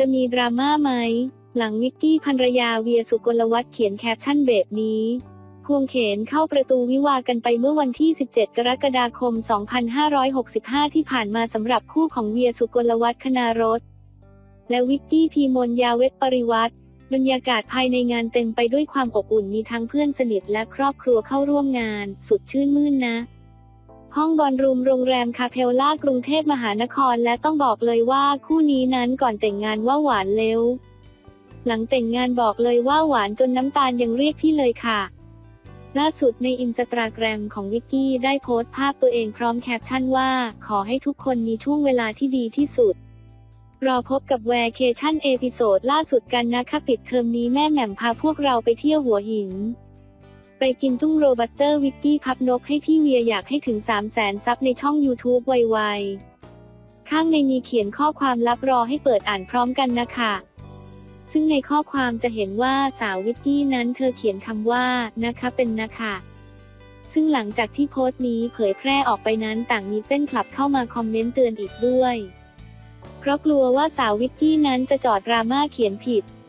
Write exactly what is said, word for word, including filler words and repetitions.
จะมีดราม่าไหมหลังวิกกี้ภรรยาเวียสุกลวัฒน์เขียนแคปชั่นแบบนี้ควงเขนเข้าประตูวิวากันไปเมื่อวันที่สิบเจ็ดกรกฎาคมสองพันห้าร้อยหกสิบห้าที่ผ่านมาสำหรับคู่ของเวียสุกลวัฒน์คณารสและวิกกี้พีมลยาเวทปริวัฒน์บรรยากาศภายในงานเต็มไปด้วยความอบอุ่นมีทั้งเพื่อนสนิทและครอบครัวเข้าร่วมงานสุดชื่นมื่นนะห้องบอลรูมโรงแรมคาเพลล่ากรุงเทพมหานครและต้องบอกเลยว่าคู่นี้นั้นก่อนแต่งงานว่าหวานเร็วหลังแต่งงานบอกเลยว่าหวานจนน้ำตาลยังเรียกพี่เลยค่ะล่าสุดในอินสตาแกรมของวิกกี้ได้โพสต์ภาพตัวเองพร้อมแคปชั่นว่าขอให้ทุกคนมีช่วงเวลาที่ดีที่สุดรอพบกับแวร์เคชั่นเอพิโซดล่าสุดกันนะคะปิดเทอมนี้แม่แหม่มพาพวกเราไปเที่ยวหัวหินไปกินตุ้งโรบัสเตอร์วิกกี้พับนกให้พี่เวียอยากให้ถึง สามแสน ซับในช่อง ยูทูบ ไวๆข้างในมีเขียนข้อความลับรอให้เปิดอ่านพร้อมกันนะคะซึ่งในข้อความจะเห็นว่าสาววิกกี้นั้นเธอเขียนคำว่านะคะเป็นนะคะซึ่งหลังจากที่โพสต์นี้เผยแพร่ออกไปนั้นต่างมีแฟนคลับเข้ามาคอมเมนต์เตือนอีกด้วยเพราะกลัวว่าสาววิกกี้นั้นจะจอดดราม่าเขียนผิด